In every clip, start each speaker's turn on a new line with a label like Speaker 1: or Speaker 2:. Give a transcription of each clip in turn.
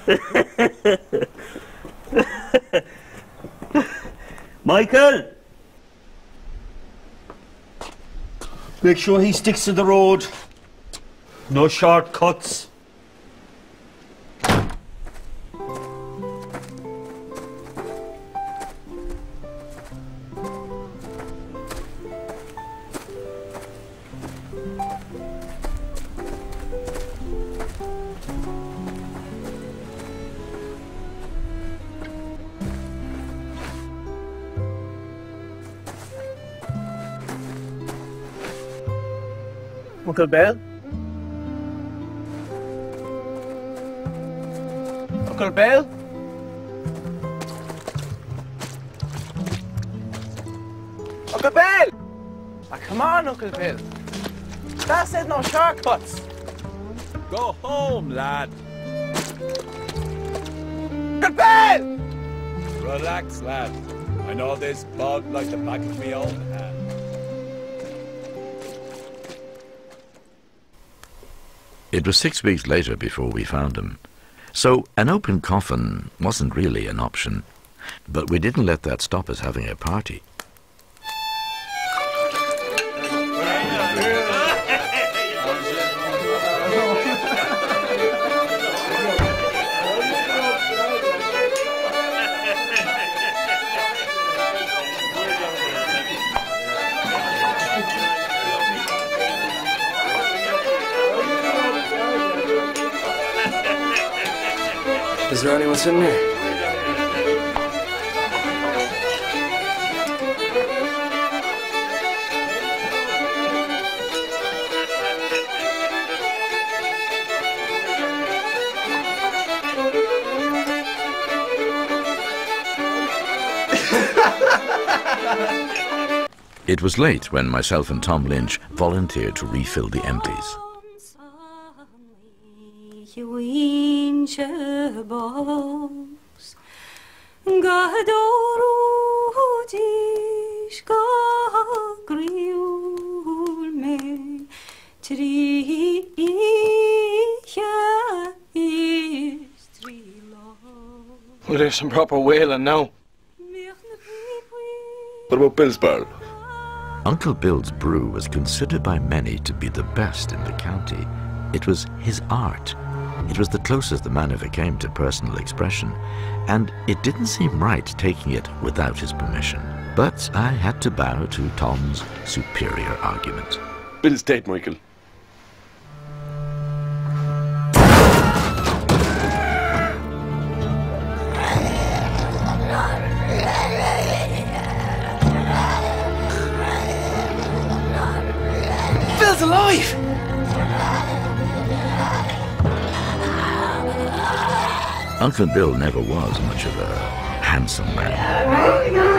Speaker 1: Michael! Make sure he sticks to the road. No shortcuts.
Speaker 2: Uncle Bill? Uncle Bill? Uncle Bill! Ah, come on, Uncle Bill. Dad said no shortcuts.
Speaker 3: Go home, lad.
Speaker 2: Uncle Bill!
Speaker 3: Relax, lad. I know this bog like the back of my own hand.
Speaker 4: It was 6 weeks later before we found him. So an open coffin wasn't really an option. But we didn't let that stop us having a party.
Speaker 2: Is there anyone sitting here?
Speaker 4: It was late when myself and Tom Lynch volunteered to refill the empties.
Speaker 2: Well, there's some proper wailing now.
Speaker 5: What about Bill's barrel?
Speaker 4: Uncle Bill's brew was considered by many to be the best in the county. It was his art. It was the closest the man ever came to personal expression, and it didn't seem right taking it without his permission. But I had to bow to Tom's superior argument.
Speaker 5: Bill's dead, Michael.
Speaker 2: Bill's alive!
Speaker 4: Uncle Bill never was much of a handsome man.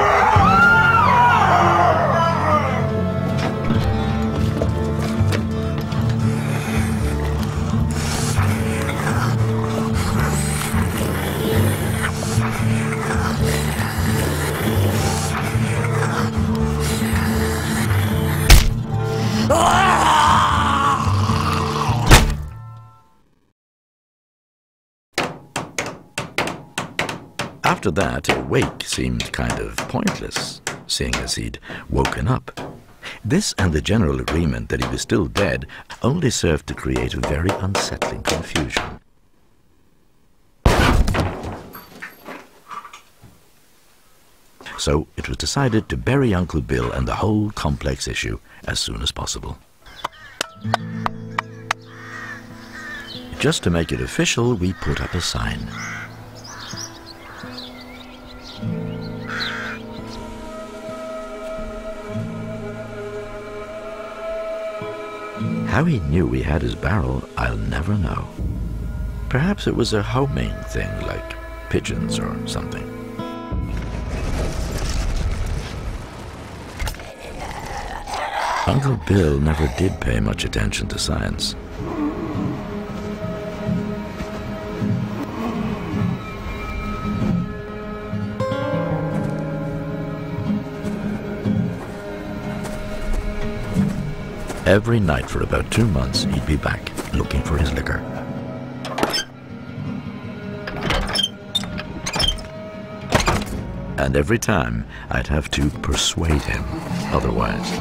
Speaker 4: After that, a wake seemed kind of pointless, seeing as he'd woken up. This and the general agreement that he was still dead only served to create a very unsettling confusion. So it was decided to bury Uncle Bill and the whole complex issue as soon as possible. Just to make it official, we put up a sign. How he knew we had his barrel, I'll never know. Perhaps it was a homing thing, like pigeons or something. Uncle Bill never did pay much attention to science. Every night for about 2 months, he'd be back, looking for his liquor. And every time I'd have to persuade him otherwise.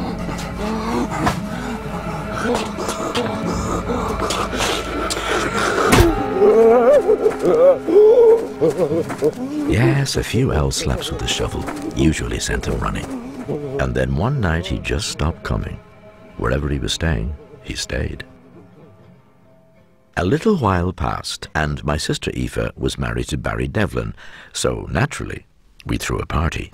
Speaker 4: Yes, a few owl slaps with the shovel usually sent him running. And then one night he just stopped coming. Wherever he was staying, he stayed. A little while passed, and my sister Aoife was married to Barry Devlin, so naturally, we threw a party.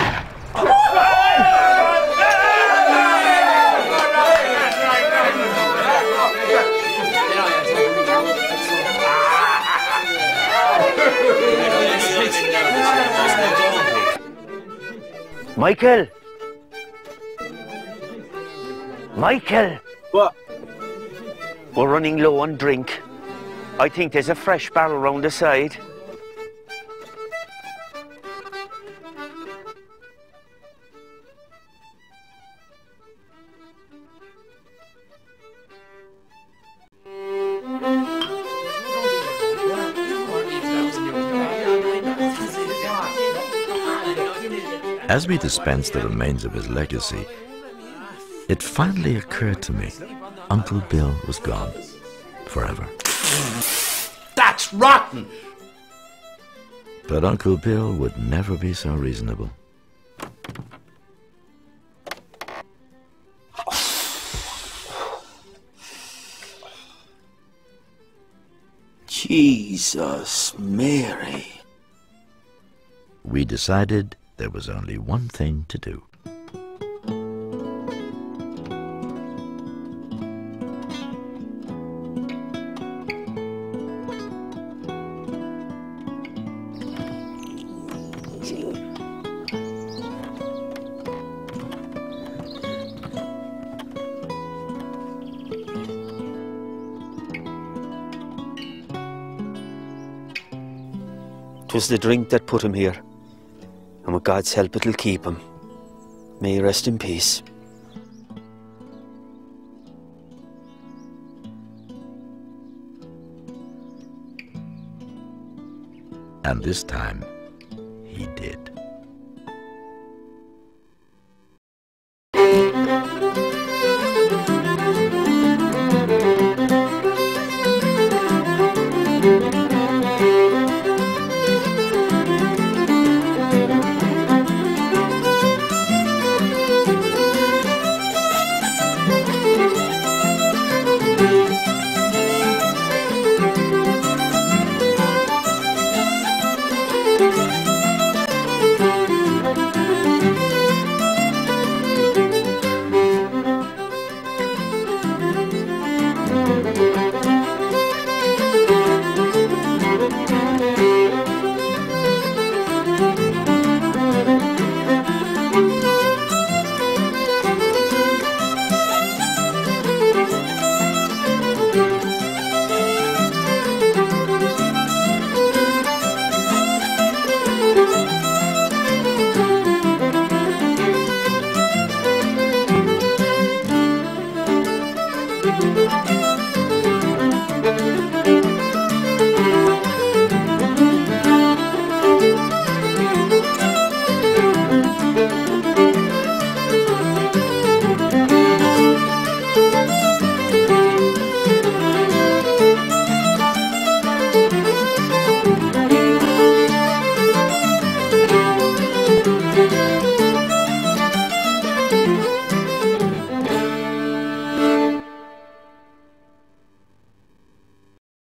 Speaker 1: Michael! Michael!
Speaker 2: What?
Speaker 1: We're running low on drink. I think there's a fresh barrel round the side.
Speaker 4: As we dispensed the remains of his legacy, it finally occurred to me, Uncle Bill was gone forever.
Speaker 3: That's rotten!
Speaker 4: But Uncle Bill would never be so reasonable.
Speaker 1: Jesus Mary.
Speaker 4: We decided there was only one thing to do.
Speaker 1: Twas the drink that put him here, and with God's help it'll keep him. May he rest in peace.
Speaker 4: And this time,